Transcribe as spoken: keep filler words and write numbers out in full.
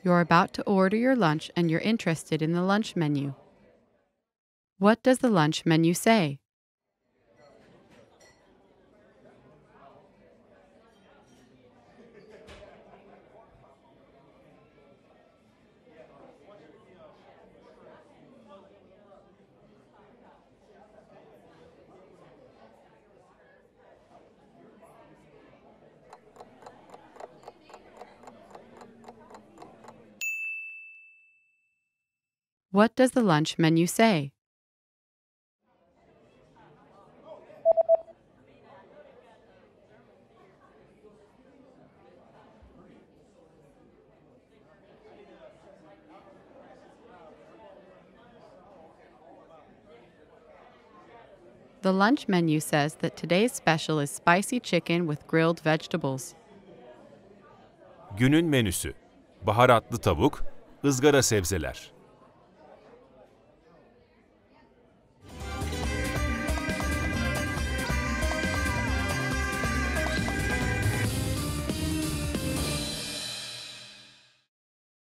You're about to order your lunch and you're interested in the lunch menu. What does the lunch menu say? What does the lunch menu say? The lunch menu says that today's special is spicy chicken with grilled vegetables. Günün menüsü: baharatlı tavuk, ızgara sebzeler.